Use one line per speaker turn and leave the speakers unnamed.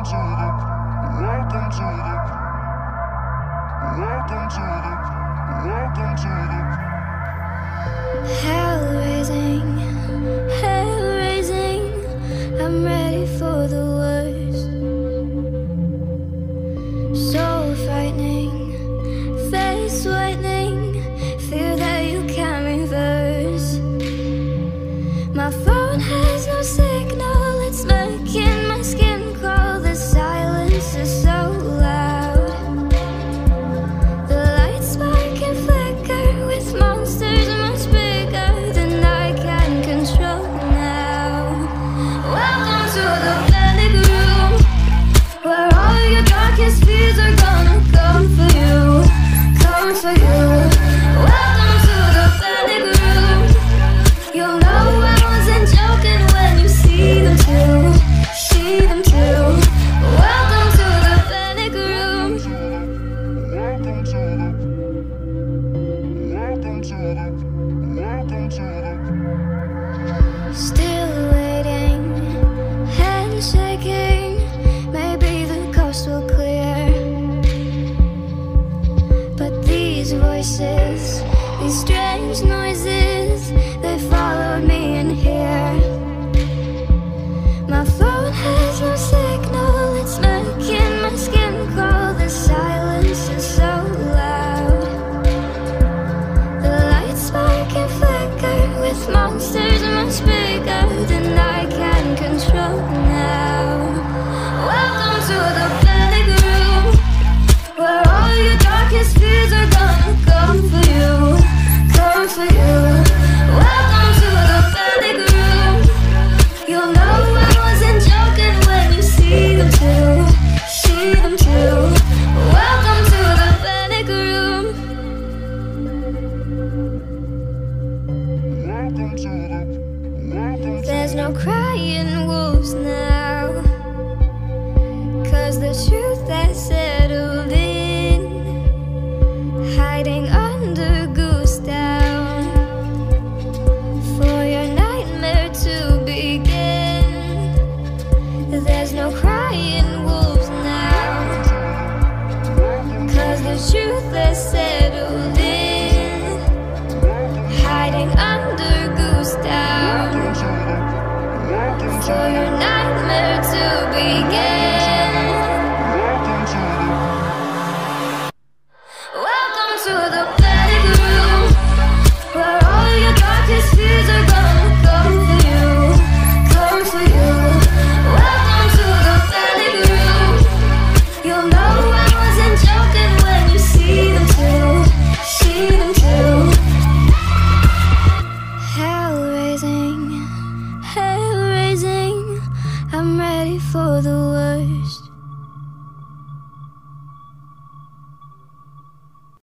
Hell raising, I'm ready for the worst. Soul frightening, face whitening, fear that you can't reverse. My phone has no signal, it's making my skin crawl. The silence is so loud. The lights spark and flicker with monsters much bigger than I can control now. Welcome to the panic room, where all your darkest fears are gonna come for you, come for you. Welcome to the panic room. You'll know I wasn't joking when you see them too, see them too. Welcome to the panic room.
Welcome to the
Still waiting, hand shaking, maybe the coast will clear. But these voices, these strange noises, they followed me in here. My phone has no signal, it's making my skin crawl. The silence is so loud. The lights spark and flicker with monsters much bigger than I can control now. Welcome to the panic room, where all your darkest fears are gonna come for you, come for you. Welcome to the panic room. You'll know I wasn't joking when you see them too, see them too. Welcome to the panic room. There's no crying wolves now, 'cause the truth has settled in, hiding under goose down for your nightmare to begin. There's no crying wolves now, 'cause the truth has settled in, hiding under goose down for your nightmare to begin. Welcome to the panic room, where all your darkest fears are gonna come for you, come for you. Welcome to the panic room. You'll know I wasn't joking when you see them too, see them too. Hell raising, I'm ready for the worst.